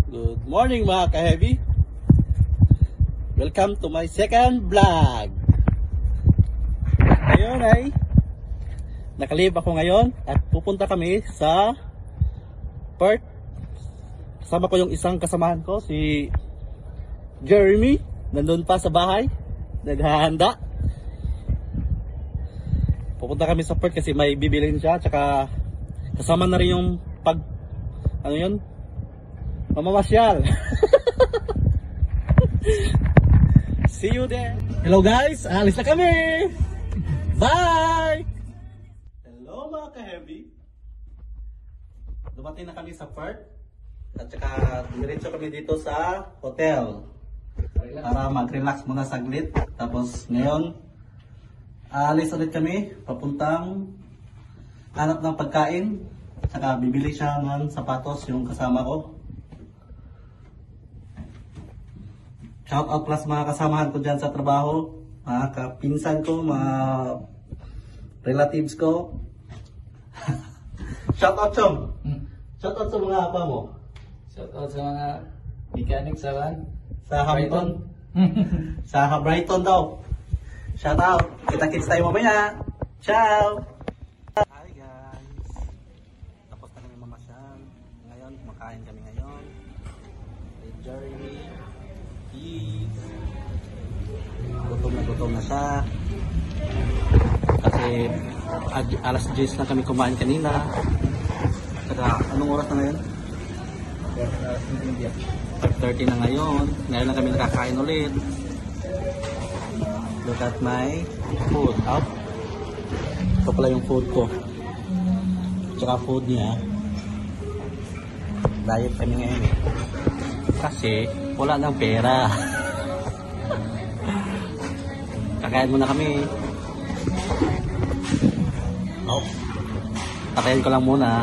Good morning mga ka-heavy. Welcome to my second vlog. Ngayon ay nakalib ako ngayon at pupunta kami sa Perth. Kasama ko yung isang kasamahan ko, si Jeremy. Nandun pa sa bahay, naghahanda. Pupunta kami sa Perth kasi may bibilin siya, tsaka kasama na rin yung mamamasyal. See you there. Hello guys, alis na kami. Bye. Hello mga ka-heavy. Dumating na kami sa Perth. At saka diretso kami dito sa hotel para mag-relax muna saglit. Tapos ngayon alis ulit kami papuntang hanap ng pagkain. Saka bibili siya ng sapatos yung kasama ko. Shout out plus mga kasamahan ko dyan sa trabaho, mga kapinsan ko, mga relatives ko. Shout out Chong. Shout out sa mga apa mo. Shout out sa mga mechanic sa Hampton. Sa Brighton daw. Shout out. Kita-kits tayo mamaya. Ciao. Hi guys. Tapos na kami mamasyal. Ngayon, kumakain kami ngayon. With Jeremy. Gutom na siya kasi alas 10 na kami kumain kanina. Saka anong oras na ngayon? 5:30 na ngayon. Ngayon lang kami nakakain ulit. Look at my food. Ito pala yung food ko, saka food niya. Diet kami ngayon kasi wala nang pera. Kakain muna kami. Kakain ko lang muna.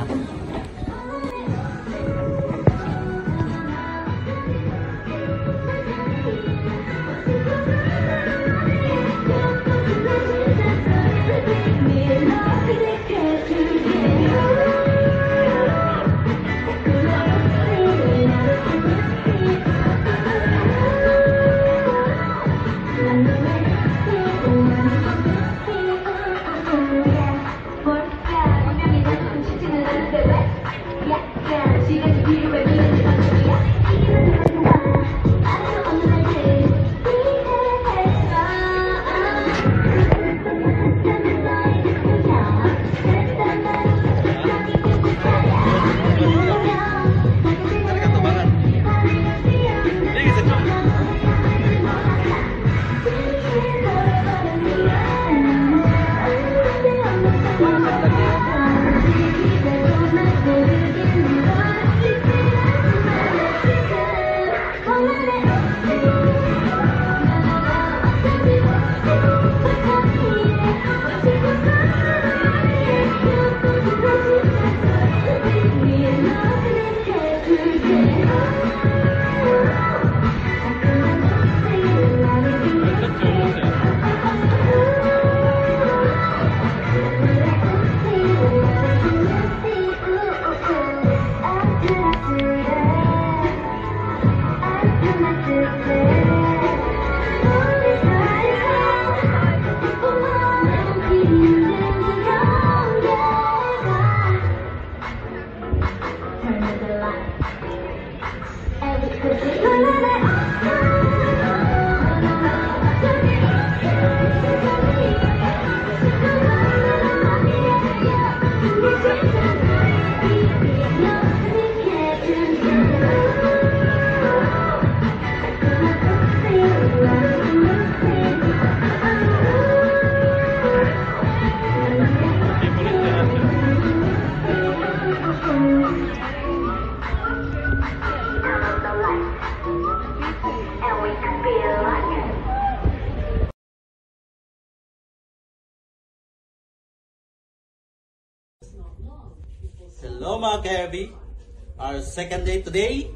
Hello mga ka-heavy. Our second day today.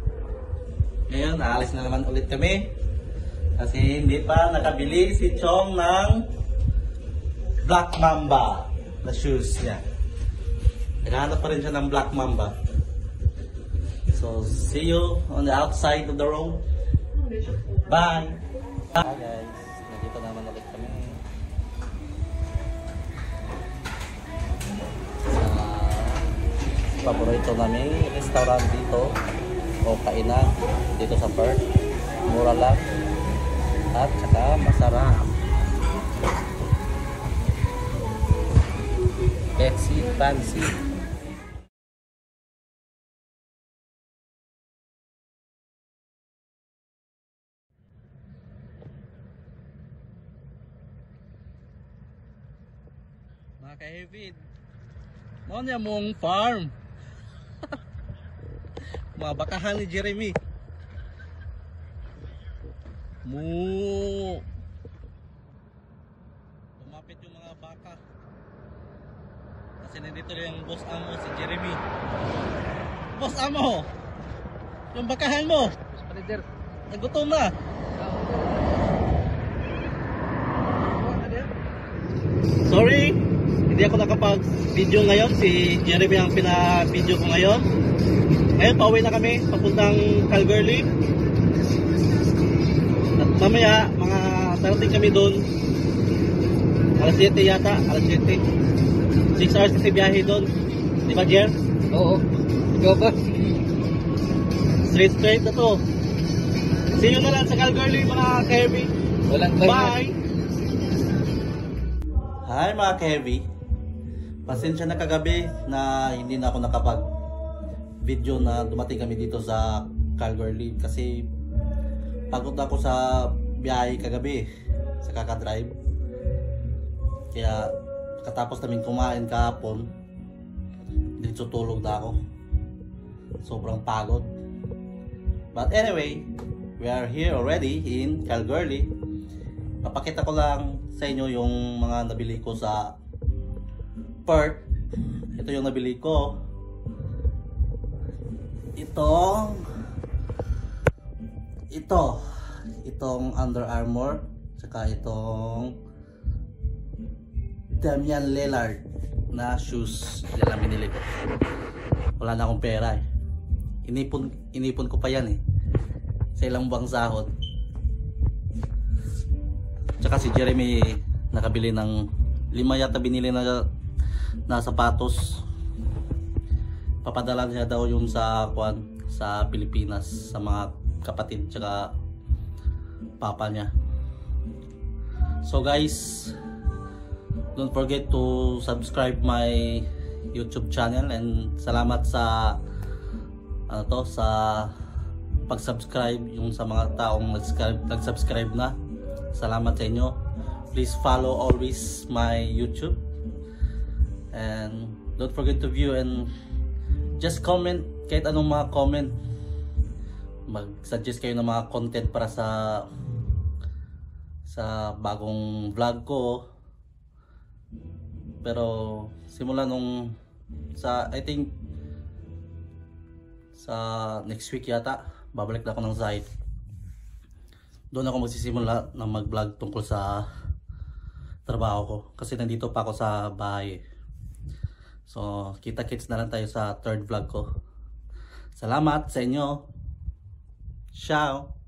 Ngayon, aalis na naman ulit kami. Kasi hindi pa nakabili si Chong ng Black Mamba na shoes niya. Naghahanap pa rin siya ng Black Mamba. So see you on the outside of the room. Bye! Hi guys, nandito naman ulit kami sa paborito namin restaurant dito o kainan dito sa Perth. Mura lang at saka masarap. Fancy, fancy. Mga ka-Hevid, mo niya mong farm. Mga bakahan ni Jeremy. Lumapit yung mga baka. Kasi nandito yung boss amo si Jeremy. Boss amo! Yung bakahan mo! Boss Manager. Nagutom na! Sorry! Hindi ako nakapag-video ngayon. Si Jeremy ang pina-video ko ngayon. Ngayon, pauwi na kami. Papuntang Calgary. At mamaya, mga darating kami doon. Alas 7 yata. Alas 7. 6 hours kasi biyahe doon. Di ba, Jer? Oo. Ikaw ba? Straight na to. See you na lang sa Calgary, mga ka-heavy. Walang Bye! Hi mga ka-heavy. Pasensya na kagabi na hindi na ako nakapag-video na dumating kami dito sa Calgary kasi pagod ako sa biyahe kagabi sa kakadrive. Kaya katapos namin kumain kahapon, dito tulog na ako. Sobrang pagod. But anyway, we are here already in Calgary. Papakita ko lang sa inyo yung mga nabili ko sa Perth. Ito yung nabili ko. Itong Under Armour, tsaka itong Damian Lillard na shoes. Yan lang binili ko. Wala na akong pera eh. Inipon ko pa yan eh. Sa ilang buwang sahod. Tsaka si Jeremy nakabili ng 5 yata binili na sapatos. Papadala niya daw yung sa Pilipinas sa mga kapatid tsaka papa niya. So guys, don't forget to subscribe my YouTube channel and salamat sa sa pag-subscribe yung sa mga taong nag-subscribe na. Salamat sa inyo. Please follow always my YouTube. And don't forget to view and just comment kahit anong mga comment. Mag-suggest kayo ng mga content para sa bagong vlog ko. Pero simula nung I think sa next week yata babalik na ako ng site. Doon ako magsisimula ng mag-vlog tungkol sa trabaho ko kasi nandito pa ako sa bahay. So, kita-kits na lang tayo sa third vlog ko. Salamat sa inyo. Ciao!